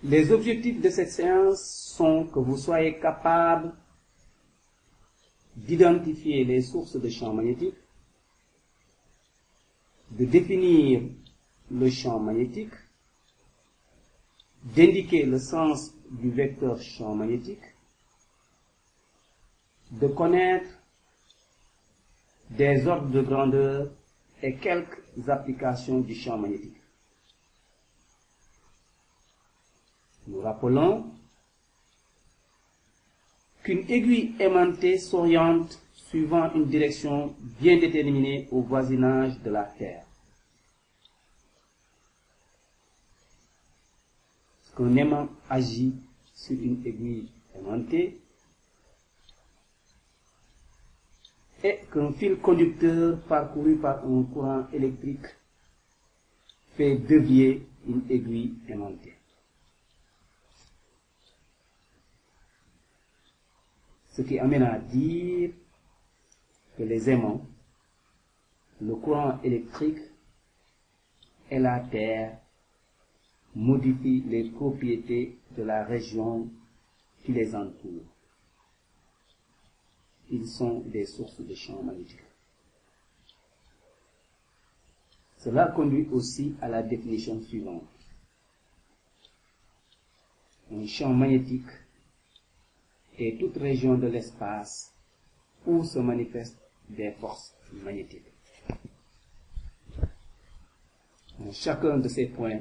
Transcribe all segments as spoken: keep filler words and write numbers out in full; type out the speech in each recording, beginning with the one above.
Les objectifs de cette séance sont que vous soyez capable d'identifier les sources de champs magnétiques, de définir le champ magnétique, d'indiquer le sens du vecteur champ magnétique, de connaître des ordres de grandeur et quelques applications du champ magnétique. Nous rappelons qu'une aiguille aimantée s'oriente suivant une direction bien déterminée au voisinage de la Terre. Qu'un aimant agit sur une aiguille aimantée et qu'un fil conducteur parcouru par un courant électrique fait dévier une aiguille aimantée. Ce qui amène à dire que les aimants, le courant électrique et la Terre modifient les propriétés de la région qui les entoure. Ils sont des sources de champs magnétiques. Cela conduit aussi à la définition suivante. Un champ magnétique est toute région de l'espace où se manifestent des forces magnétiques. En chacun de ces points,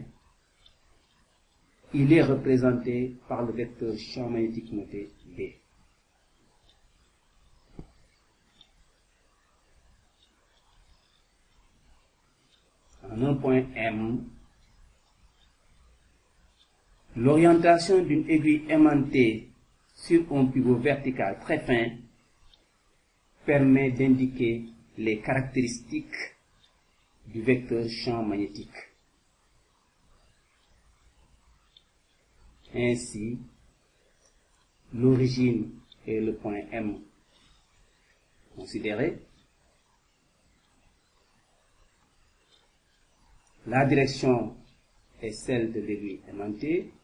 il est représenté par le vecteur champ magnétique noté B. En un point M, l'orientation d'une aiguille aimantée sur un pivot vertical très fin permet d'indiquer les caractéristiques du vecteur champ magnétique. Ainsi, l'origine est le point M considéré. La direction est celle de l'aiguille aimantée.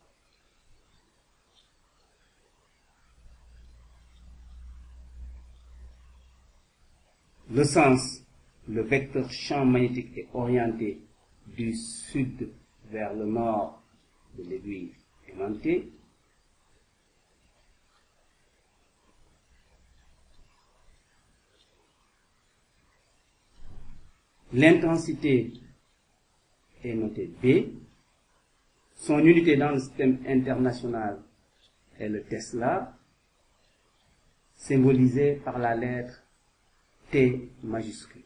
Le sens, le vecteur champ magnétique est orienté du sud vers le nord de l'aiguille aimantée. L'intensité est notée B. Son unité dans le système international est le Tesla, symbolisé par la lettre T majuscule.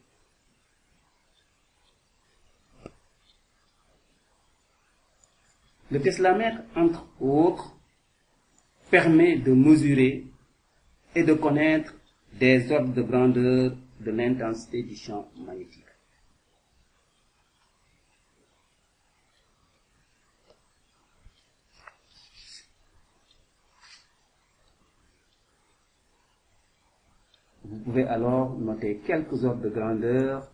Le teslamètre, entre autres, permet de mesurer et de connaître des ordres de grandeur de l'intensité du champ magnétique. Vous pouvez alors noter quelques ordres de grandeur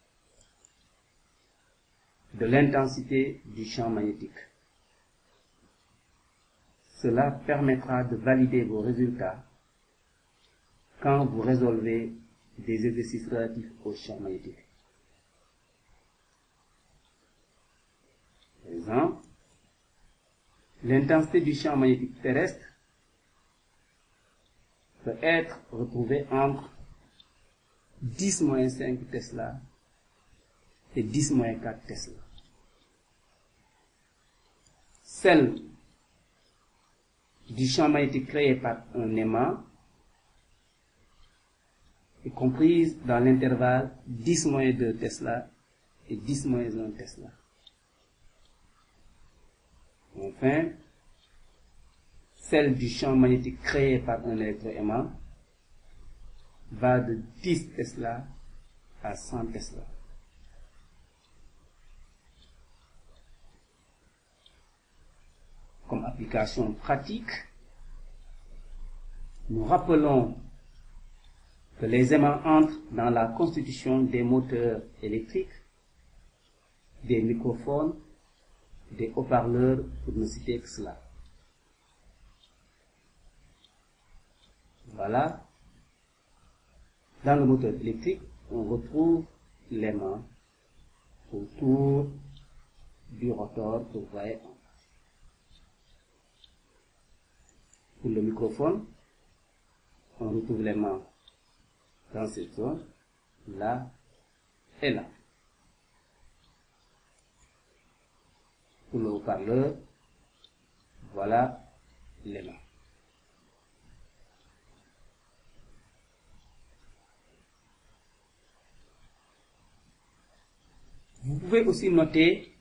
de l'intensité du champ magnétique. Cela permettra de valider vos résultats quand vous résolvez des exercices relatifs au champ magnétique. Par exemple, l'intensité du champ magnétique terrestre peut être retrouvée entre dix moins cinq Tesla et dix moins quatre Tesla. Celle du champ magnétique créé par un aimant est comprise dans l'intervalle dix moins deux Tesla et dix moins un Tesla. Enfin, celle du champ magnétique créé par un électroaimant va de dix Tesla à cent Tesla. Comme application pratique, nous rappelons que les aimants entrent dans la constitution des moteurs électriques, des microphones, des haut-parleurs, pour ne citer que cela. Voilà. Dans le moteur électrique, on retrouve l'aimant autour du rotor que vous voyez. Pour le microphone, on retrouve l'aimant dans cette zone, là et là. Pour le haut-parleur, voilà l'aimant. Vous pouvez aussi noter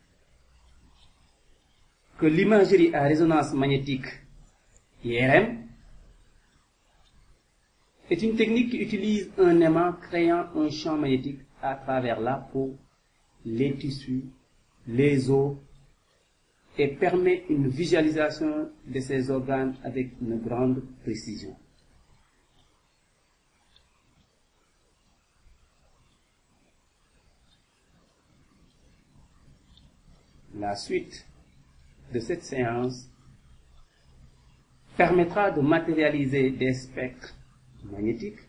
que l'imagerie à résonance magnétique I R M est une technique qui utilise un aimant créant un champ magnétique à travers la peau, les tissus, les os et permet une visualisation de ces organes avec une grande précision. La suite de cette séance permettra de matérialiser des spectres magnétiques,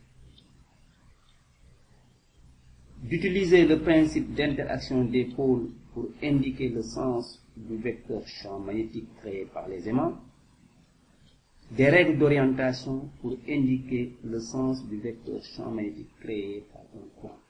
d'utiliser le principe d'interaction des pôles pour indiquer le sens du vecteur champ magnétique créé par les aimants, des règles d'orientation pour indiquer le sens du vecteur champ magnétique créé par un courant.